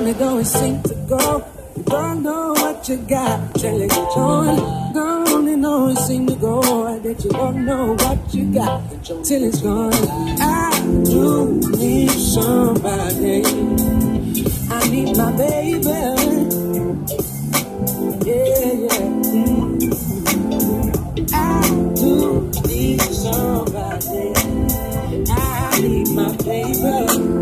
only going sing to go. You don't know what you got till it's gone. Don't only know it's sing to go. I bet you don't know what you got till it's gone. I do need somebody. I need my baby. Yeah, yeah. I do need somebody. I need my baby.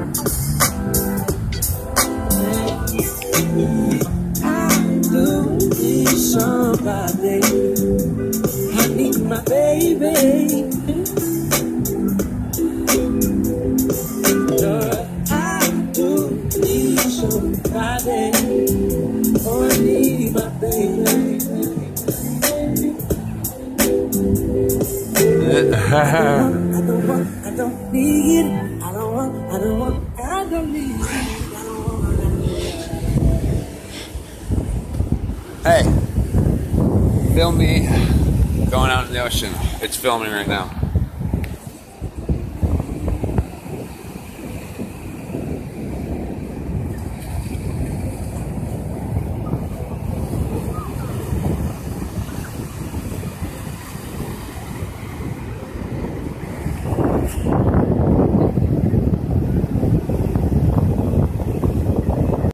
I do need somebody. I need my baby. I do need somebody. Oh, I need my baby. I don't need it. I don't need it. Hey, film me going out in the ocean. It's filming right now.